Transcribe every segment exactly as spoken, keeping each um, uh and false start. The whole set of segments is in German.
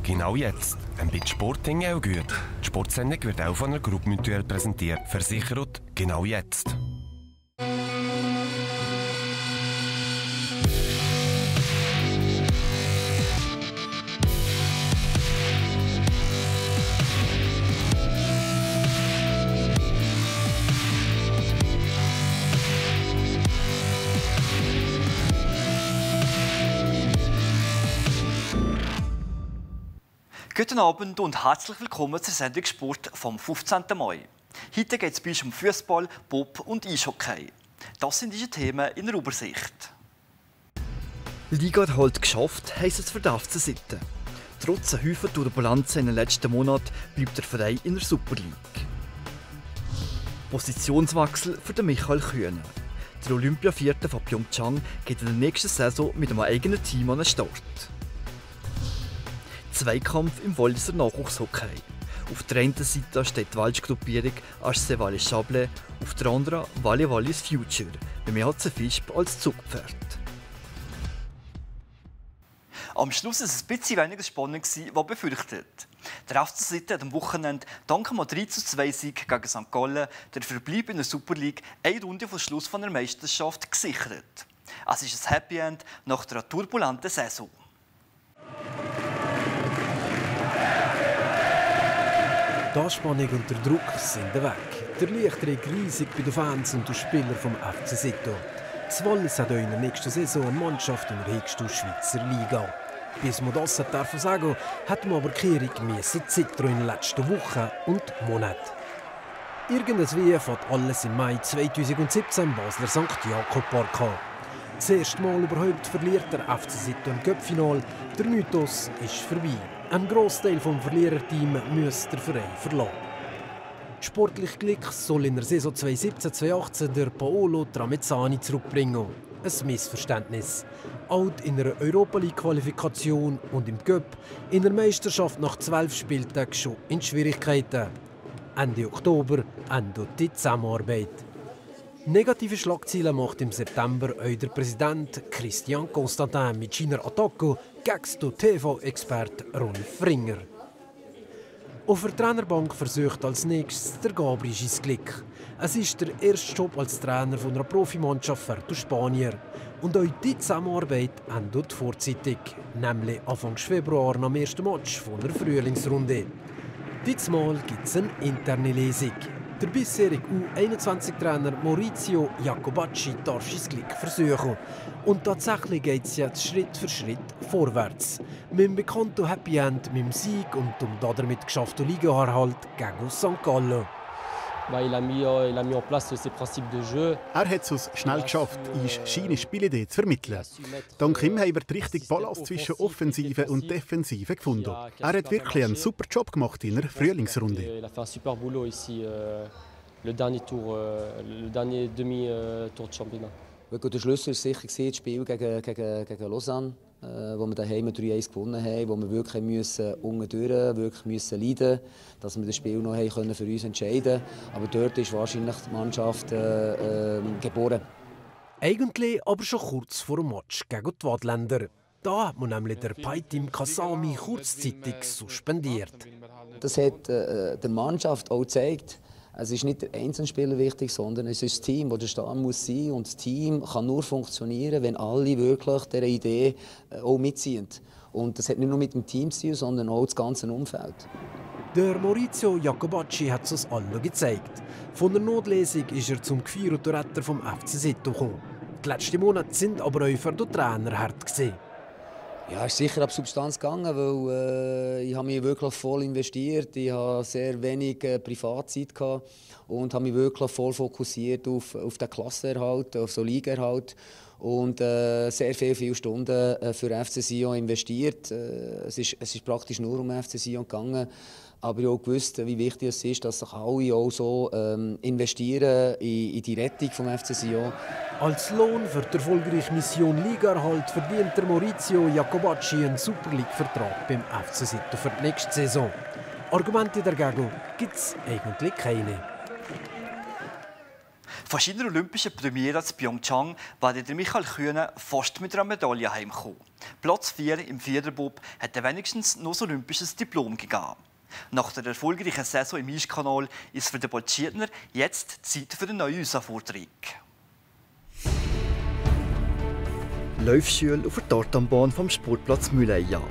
Genau jetzt. Ein bisschen Sport in auch gut. Die Sportsendung wird auch von einer Gruppe Mutuelle präsentiert. Versichert genau jetzt. Guten Abend und herzlich willkommen zur Sendung Sport vom fünfzehnten Mai. Heute geht es bei uns um Fußball, Bob und Eishockey. Das sind die Themen in der Übersicht. Liga halt geschafft, heisst es für die F C Sitten. Trotz einer Haufen Turbulenzen in den letzten Monaten bleibt der Verein in der Super League. Positionswechsel für den Michael Kühne. Der Olympiavierte von Pyeongchang geht in der nächsten Saison mit einem eigenen Team an den Start. Zweikampf im Walliser Nachwuchshockey. Auf der einen Seite steht die Welschgruppierung H C Wallis Chablais, auf der anderen Wallis Wallis Future, beim E H C Visp als Zugpferd. Am Schluss war es ein bisschen weniger spannend, als befürchtet. Der F C Sitten hat am Wochenende dank einem drei zu zwei Sieg gegen Sankt Gallen der Verbleib in der Super League eine Runde vor Schluss von der Meisterschaft gesichert. Es ist ein Happy End nach der turbulenten Saison. Die Anspannung und der Druck sind weg. Der Erleichterung riesig bei den Fans und den Spielern vom F C Sitten. Das Wallis hat auch in der nächsten Saison eine Mannschaft in der höchsten Schweizer Liga. Bis man das darf sagen, hat man aber Kehrung müssen zittern in den letzten Wochen und Monaten. Irgendwie fährt alles im Mai zweitausendsiebzehn im Basler Sankt Jakob Park an. Das erste Mal überhaupt verliert der F C Sitten im Cup-Final. Der Mythos ist vorbei. Ein Grossteil des Verliererteams muss der Verein verlassen. Sportlich Glück soll in der Saison zweitausendsiebzehn zweitausendachtzehn der Paolo Tramezzani zurückbringen. Ein Missverständnis. Alt in einer Europa-League-Qualifikation und im Cup, in der Meisterschaft nach zwölf Spieltagen schon in Schwierigkeiten. Ende Oktober endet die Zusammenarbeit. Negative Schlagzeilen macht im September auch der Präsident Christian Constantin mit seiner Attacke gegen den T V-Experte Rolf Ringer. Auf der Trainerbank versucht als nächstes der Gabriel sein Glück. Es ist der erste Job als Trainer von einer Profimannschaft für die Spanier. Und auch diese Zusammenarbeit endet vorzeitig, nämlich Anfang Februar nach dem ersten Match von der Frühlingsrunde. Diesmal gibt es eine interne Lesung. Der bisherige U einundzwanzig-Trainer Maurizio Jacobacci darf sein Glück versuchen. Und tatsächlich geht es jetzt Schritt für Schritt vorwärts. Mit dem bekannten Happy End, mit dem Sieg und dem damit geschafften Ligaerhalt gegen Sankt Gallen. Er hat es schnell geschafft, uns seine Spielidee zu vermitteln. Dank ihm haben wir die richtige Balance zwischen Offensive und Defensive gefunden. Er hat wirklich einen super Job gemacht in der Frühlingsrunde. Der Schlüssel war sicher das Spiel gegen, gegen, gegen Lausanne, wo wir daheim drei eins gewonnen haben, wo wir wirklich müssen unten durch, wirklich müssen leiden, dass wir das Spiel noch haben für uns entscheiden. Aber dort ist wahrscheinlich die Mannschaft äh, äh, geboren. Eigentlich aber schon kurz vor dem Match gegen die Waadtländer. Da hat man nämlich der Paitim Kasami kurzzeitig suspendiert. Das hat äh, der Mannschaft auch gezeigt. Es ist nicht der Einzelspieler wichtig, sondern es ist das Team, das der Stamm muss sein. Und das Team kann nur funktionieren, wenn alle wirklich dieser Idee auch mitziehen. Und das hat nicht nur mit dem Team zu tun, sondern auch das ganze Umfeld. Der Maurizio Jacobacci hat es uns allen gezeigt. Von der Notlesung ist er zum gefeierten Retter vom F C Sitten gekommen. Die letzten Monate sind aber auch für den Trainer hart gewesen. Ja, es ist sicher ab Substanz gegangen, weil äh, ich habe mich wirklich voll investiert. Ich hatte sehr wenig äh, Privatzeit gehabt und habe mich wirklich voll fokussiert auf, auf den Klassenerhalt, auf so Ligaerhalt und äh, sehr viele, viele Stunden äh, für F C Sion investiert. Äh, es, ist, es ist praktisch nur um F C Sion gegangen. Aber ich habe auch gewusst, wie wichtig es ist, dass sich alle auch so ähm, investieren in, in die Rettung des F C Sion. Als Lohn für die erfolgreiche Mission Ligaerhalt verdient der Maurizio Jacobacci einen Super League-Vertrag beim F C Sitten für die nächste Saison. Argumente dagegen gibt es eigentlich keine. Von seiner olympischen Premiere in Pyeongchang war der Michael Kühne fast mit einer Medaille heimgekommen. Platz vier im Viererbob hat er wenigstens noch ein olympisches Diplom gegeben. Nach der erfolgreichen Saison im Eiskanal ist für den Bolschiedner jetzt Zeit für eine neue Herausforderung. Laufschule auf der Tartanbahn vom Sportplatz Müleia.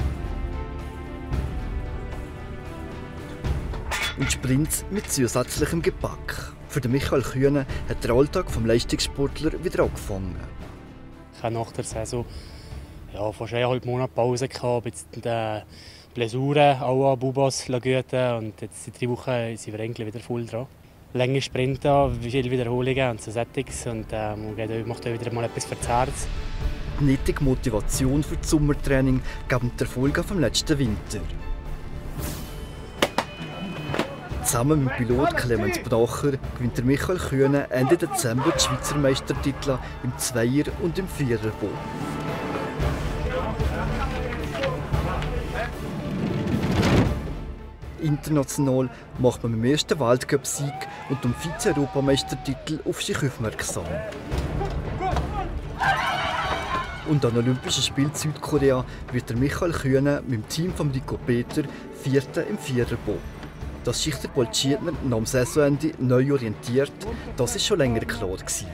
Und Sprints mit zusätzlichem Gepäck. Für den Michael Kühne hat der Alltag des Leistungssportler wieder angefangen. Ich hatte nach der Saison ja, fast eineinhalb Monate Pause gehabt, jetzt die Blessuren, alle Bubas guten und jetzt in drei Wochen sind wir eigentlich wieder voll dran. Lange Sprinten, viele Wiederholungen und so Settings und äh, man macht auch wieder mal etwas für das Herz. Die nötige Motivation für das Sommertraining geben die Erfolge vom letzten Winter. Zusammen mit Pilot Clemens Bracher gewinnt der Michael Kühne Ende Dezember die Schweizer Meistertitel im Zweier- und im Viererbob. International macht man beim ersten Weltcup-Sieg und dem Vize-Europameistertitel auf sich aufmerksam. Und an Olympischen Spielen Südkorea wird der Michael Kühne mit dem Team von Rico Peter Vierter im Viererbob. Dass sich der Bolschiedner nach dem Saisonende neu orientiert, das war schon länger klar.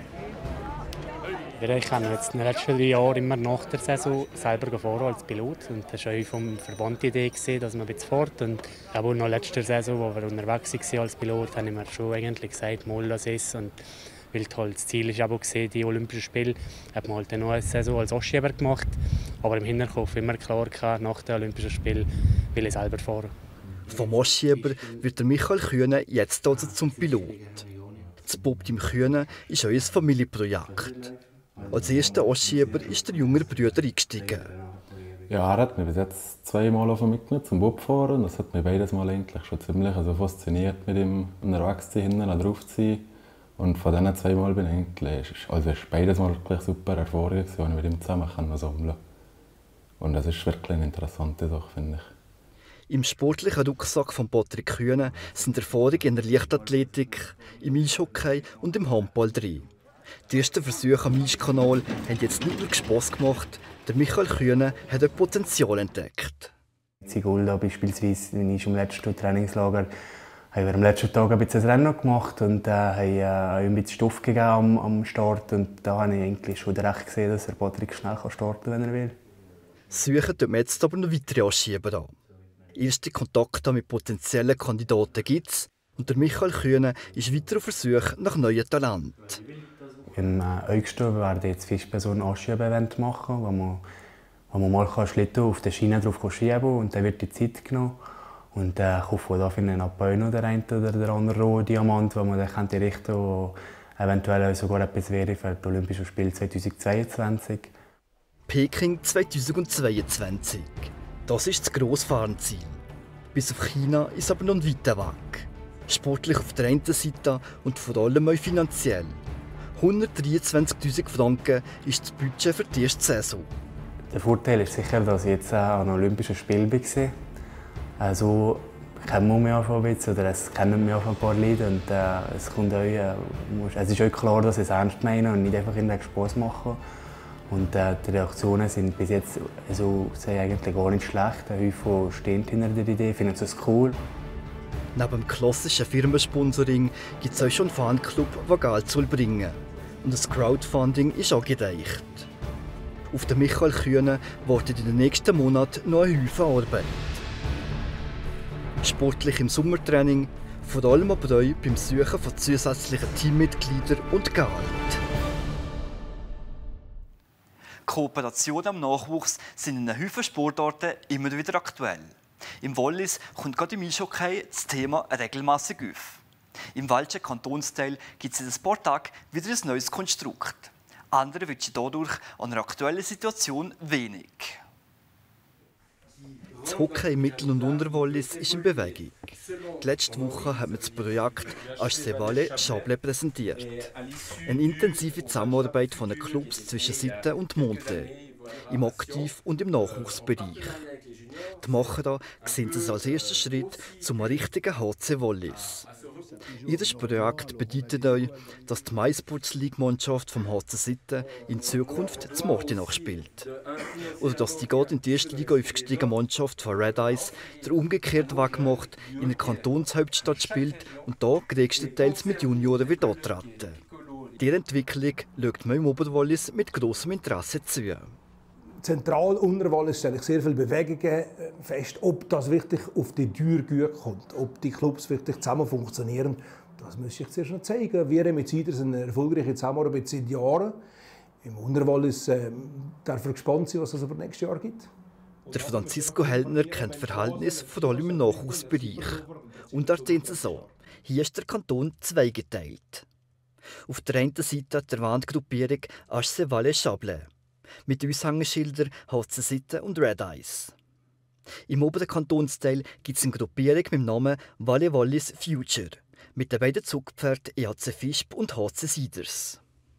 Ich habe jetzt in den letzten drei Jahren immer nach der Saison selber fahren als Pilot. Und das war auch vom Verband die Idee, dass man ein bisschen fährt. Und auch nach letzter Saison, wo wir unterwegs waren als Pilot, habe ich mir schon eigentlich gesagt, mal das ist. Und weil halt das Ziel ist aber gesehen, die Olympischen Spiele, hat man halt noch eine Saison als Ostschieber gemacht. Aber im Hinterkopf immer klar gehabt, nach den Olympischen Spielen will ich selber fahren. Vom Ostschieber wird der Michael Kühne jetzt also zum Pilot. Das Bob-Team Kühne ist auch ein Familienprojekt. Als erster Ostschieber ist der jüngere Bruder eingestiegen. Ja, er hat mich bis jetzt zweimal mitgenommen zum Bobfahren. Das hat mich beides Mal eigentlich schon ziemlich also fasziniert, mit ihm unterwegs zu sein, hinten drauf zu sein. Und von diesen zwei Mal bin ich eigentlich, also ist beides Mal wirklich super Erfahrung, die ich mit ihm zusammen sammeln kann. Und das ist wirklich eine interessante Sache, finde ich. Im sportlichen Rucksack von Patrick Kühne sind Erfahrungen in der Leichtathletik, im Eishockey und im Handball drin. Die ersten Versuche am Eiskanal haben jetzt nicht nur Spass gemacht, der Michael Kühne hat ein Potenzial entdeckt. In Sigulda beispielsweise, in unserem letzten Trainingslager, haben wir am letzten Tag ein bisschen ein Rennen gemacht und äh, haben äh, ein bisschen Stoff gegeben am, am Start. Und da habe ich eigentlich schon recht gesehen, dass der Patrick schnell starten kann, wenn er will. Suchen tut man jetzt aber noch weitere Anschieber an. Erste Kontakte mit potenziellen Kandidaten gibt es und der Michael Kühne ist weiter auf Versuch nach neuen Talenten. Im äh, August werden jetzt Fischpersonen ein Anschieber-Event machen, wo man, wo man mal Schlitten auf der Schiene drauf schieben kann. Und dann wird die Zeit genommen. Und äh, kaufen da vielleicht ab noch der eine oder der andere rohe Diamant, den man dann richten kann, wo eventuell sogar etwas wäre für die Olympischen Spiele zweitausendzweiundzwanzig. Peking zweitausendzweiundzwanzig. Das ist das Grossfahrenziel. Bis auf China ist aber noch ein weiter Weg. Sportlich auf der einen Seite und vor allem auch finanziell. hundertdreiundzwanzigtausend Franken ist das Budget für die erste Saison. Der Vorteil ist sicher, dass ich jetzt an Olympischen Spielen war. Also kennen wir mich auch ein bisschen, oder es kennen mich auch ein paar Leute. Und, äh, es, kommt auch, äh, es ist auch klar, dass ich es ernst meine und nicht einfach in den Spass mache. Und äh, die Reaktionen sind bis jetzt also, sind eigentlich gar nicht schlecht. Häufig stehen hinter der Idee, finden es cool. Neben dem klassischen Firmensponsoring gibt es auch schon einen Fanclub, der Geld soll bringen. Und das Crowdfunding ist angedeicht. Auf den Michael Kühne wartet in den nächsten Monaten noch ein Haufen Arbeit. Sportlich im Sommertraining, vor allem aber auch beim Suchen von zusätzlichen Teammitgliedern und Geld. Kooperationen am Nachwuchs sind in Haufen Sportarten immer wieder aktuell. Im Wallis kommt gerade im Eishockey das Thema regelmäßig auf. Im Walischen Kantonsteil gibt es in ein paar Tagen wieder ein neues Konstrukt. Andere wünschen dadurch an der aktuellen Situation wenig. Das Hockey im Mittel- und Unterwallis ist in Bewegung. Die letzte Woche hat man das Projekt H C Valais Chablais präsentiert. Eine intensive Zusammenarbeit von den Clubs zwischen Sitten und Monte. im Aktiv- und im Nachwuchsbereich. Die Macher sehen es als ersten Schritt zum richtigen H C Wallis. Jedes Projekt bedeutet euch, dass die MySports League-Mannschaft vom H C Sitten in Zukunft zu Martinach spielt. Oder dass die gerade in die erste Liga aufgestiegene Mannschaft von Red Eyes der umgekehrte Weg macht, in der Kantonshauptstadt spielt und da größtenteils mit Junioren wird antreten. Dieser Entwicklung schaut man im Oberwallis mit grossem Interesse zu. Zentral Unterwallis stelle ich sehr viele Bewegungen fest, ob das wirklich auf die Tür gut kommt, ob die Clubs wirklich zusammen funktionieren. Das muss ich zuerst noch zeigen. Wir mit Siders eine erfolgreiche Zusammenarbeit seit Jahren. Im Unterwallis äh, darf ich gespannt sein, was es über nächstes Jahr gibt. Der Francisco Heldner kennt das Verhältnis vor allem im Nachwuchsbereich. Und er sieht es so. Hier ist der Kanton zweigeteilt. Auf der einen Seite der Wandgruppierung H C Valais Chablais mit Aushängeschildern H C Sitten und Red Eyes. Im oberen Kantonsteil gibt es eine Gruppierung mit dem Namen Valais Wallis Future mit den beiden Zugpferden E H C Visp und H C Siders.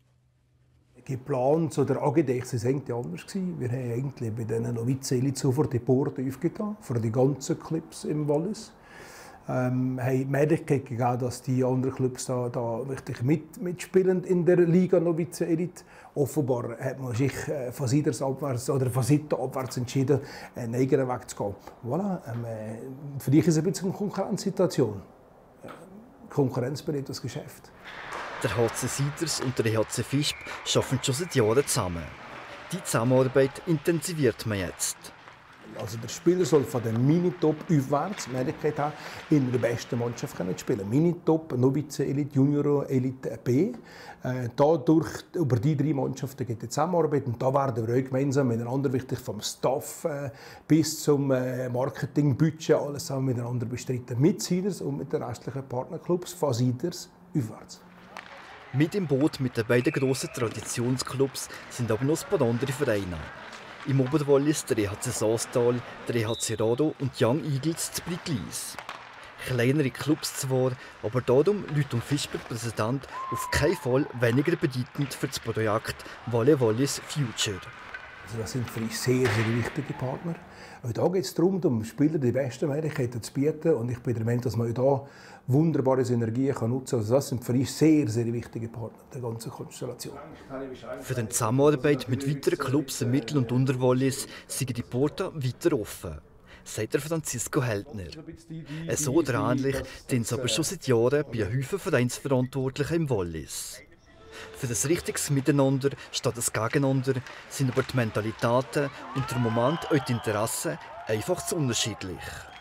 Geplant oder angedacht war es eigentlich anders. Wir haben eigentlich bei diesen Novizen sofort die Porte aufgetan, für die ganzen Clubs im Wallis. Ähm, haben die Möglichkeit gegeben, dass die anderen Clubs da, da wirklich mit, mitspielen in der Liga Novizen Elite. Offenbar hat man sich äh, von Siders abwärts oder von Sitten abwärts entschieden, einen eigenen Weg zu gehen. Voilà. Ähm, äh, für dich ist es ein bisschen eine Konkurrenzsituation. Äh, Konkurrenz belebt das Geschäft. Der H C Siders und der E H C Visp arbeiten schon seit Jahren zusammen. Die Zusammenarbeit intensiviert man jetzt. Also der Spieler soll von der Minitop aufwärts die Möglichkeit haben, in der besten Mannschaft zu spielen. Minitop, Novizen Elite, Junior Elite B. Äh, dadurch, über die drei Mannschaften geht die Zusammenarbeit. Und da werden wir auch gemeinsam miteinander, wichtig vom Staff äh, bis zum äh, Marketingbudget, alles zusammen miteinander bestreiten. Mit Siders und mit den restlichen Partnerclubs von Siders aufwärts. Mit im Boot mit den beiden grossen Traditionsclubs sind aber noch ein paar andere Vereine. Im Oberwallis der E H C Saastal, der E H C Rado und Young Eagles zu Briglis. Kleinere Clubs zwar, aber darum Leute um Fischer Präsident auf keinen Fall weniger bedeutend für das Projekt Valais Wallis Future. Also das sind für uns sehr, sehr wichtige Partner. Auch da geht es darum, dem Spieler die besten Möglichkeiten zu bieten. Und ich bin der Meinung, dass man auch da wunderbare Synergien nutzen kann. Also das sind für uns sehr, sehr wichtige Partner der ganzen Konstellation. Für die Zusammenarbeit mit weiteren Clubs im Mittel- und Unterwallis sind die Porten weiter offen, sagt der Francisco Heldner. So oder ähnlich tun sie aber schon seit Jahren bei Häufen Vereinsverantwortlichen im Wallis. Für das richtiges Miteinander statt das Gegeneinander sind aber die Mentalitäten und der Moment auch die Interessen einfach zu unterschiedlich.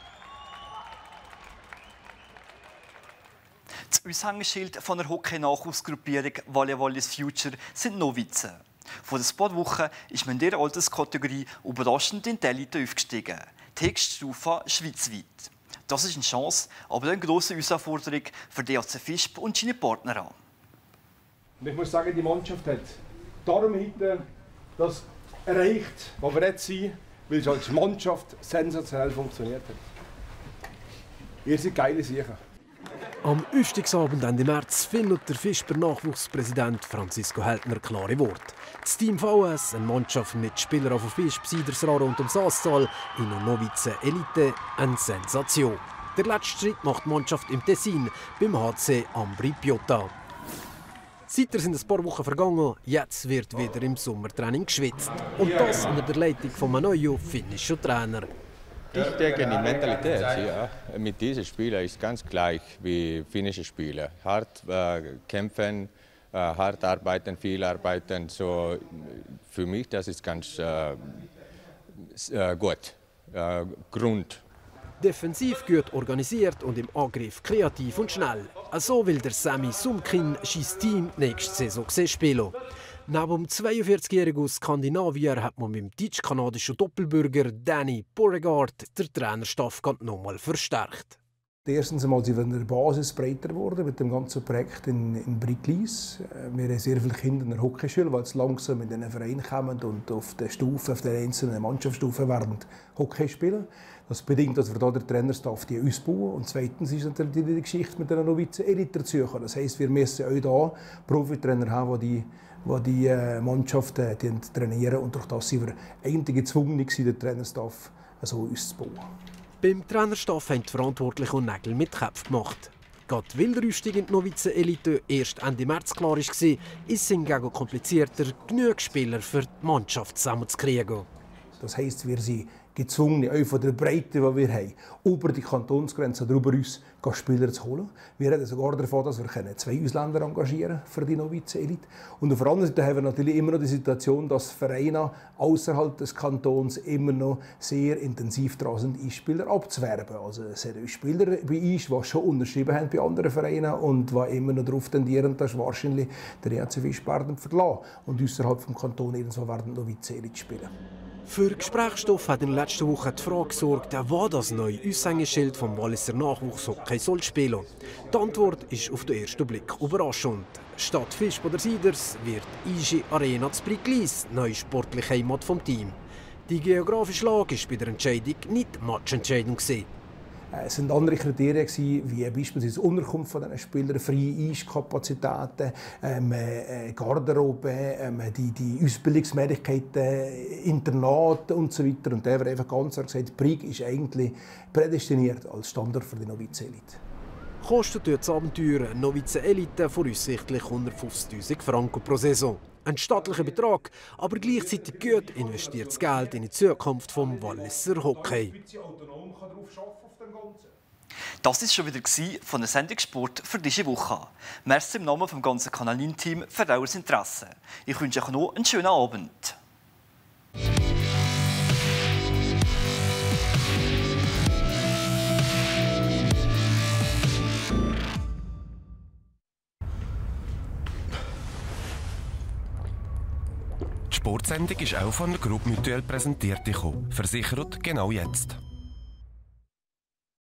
Das Aushängeschild von der Hockey-Nachwuchsgruppierung Valais Wallis Future sind Novizen. Vor ein paar Wochen ist man in dieser Alterskategorie überraschend in die Elite aufgestiegen. Die höchste Stufe schweizweit. Das ist eine Chance, aber eine grosse Herausforderung für die E H C Visp und seine Partner an. Und ich muss sagen, die Mannschaft hat darum heute das erreicht, was wir jetzt sind, weil es als Mannschaft sensationell funktioniert hat. Ihr seid geile Sachen. Am Üstigsabend Ende März findet der Visper Nachwuchspräsident Francisco Heldner klare Worte. Das Team V S, eine Mannschaft mit Spielern von Visp, Siders, Raro und dem Saastal, in der Novizen Elite, eine Sensation. Der letzte Schritt macht die Mannschaft im Tessin beim H C Ambri Piotta. Seither sind ein paar Wochen vergangen, jetzt wird wieder im Sommertraining geschwitzt. Und das unter der Leitung von einem neuen finnischen Trainer. Ich denke, die Mentalität ja, mit diesen Spielern ist ganz gleich wie finnische Spieler. Hart äh, kämpfen, äh, hart arbeiten, viel arbeiten. So, für mich das ist ganz äh, äh, gut. Äh, Grund. Defensiv gut organisiert und im Angriff kreativ und schnell. So will der Sami Sumkin sein Team nächste Saison spielen. Neben dem zweiundvierzigjährigen aus Skandinavien hat man mit dem deutsch-kanadischen Doppelbürger Danny Beauregard den Trainerstab nochmal verstärkt. Erstens einmal sind wir in der Basis breiter geworden mit dem ganzen Projekt in, in Briglis. Wir haben sehr viele Kinder in der Hockeyschule, die jetzt langsam in den Verein kommen und auf der Stufe, auf der einzelnen Mannschaftsstufe werden Hockey spielen. Das bedingt, dass wir hier den Trainerstab ausbauen. Und zweitens ist natürlich die Geschichte mit den Novizen Elite dazu. Das heisst, wir müssen auch hier Profitrainer haben, die die die die äh, Mannschaft äh, die trainieren. Und durch das sind wir eigentlich gezwungen, den Trainerstaff so uns zu bauen. Beim Trainerstaff haben die Verantwortlichen und Nägel mit Köpfen gemacht. Gerade weil der Aufstieg in die Novizen-Elite erst Ende März klar war, ist es hingegen komplizierter, genug Spieler für die Mannschaft zusammenzukriegen. Das heisst, wir sind gezwungen, auch von der Breite, die wir haben, über die Kantonsgrenze darüber uns Spieler zu holen. Wir reden sogar davon, dass wir zwei Ausländer engagieren für die Novizen-Elite. Und auf der anderen Seite haben wir natürlich immer noch die Situation, dass Vereine außerhalb des Kantons immer noch sehr intensiv dran sind, Spieler abzuwerben. Also es sind Spieler bei uns, die schon unterschrieben haben bei anderen Vereinen und die immer noch darauf tendieren, dass wahrscheinlich der E C Wiesbaden verlassen und außerhalb des Kantons irgendwo werden Novizen-Elite spielen. Für Gesprächsstoff hat in der letzten Woche die Frage gesorgt, wer das neue Aushängeschild vom Walliser Nachwuchshockey soll spielen. Die Antwort ist auf den ersten Blick überraschend. Statt Fisch oder Siders wird I G Arena zu Briglis neue sportliche Heimat vom Team. Die geografische Lage war bei der Entscheidung nicht Matchentscheidung. Es waren andere Kriterien, wie beispielsweise die Unterkunft von diesen Spielern, freie Eiskapazitäten, ähm, äh, Garderobe, ähm, die, die Ausbildungsmöglichkeiten, Internate und so weiter. Und da haben wir einfach ganz klar gesagt, Brig ist eigentlich prädestiniert als Standort für die Novizen-Elite. Kostet das Abenteuer Novizen-Elite voraussichtlich hundertfünfzigtausend Franken pro Saison. Ein stattlicher Betrag, aber gleichzeitig gut investiertes Geld in die Zukunft des Walliser Hockey. Das war schon wieder von der Sendung Sport für diese Woche. Merci im Namen des ganzen Kanal neun Team für euer Interesse. Ich wünsche euch noch einen schönen Abend. Die Sportsendung ist auch von der Gruppe Mutuelle präsentiert. Versichert genau jetzt.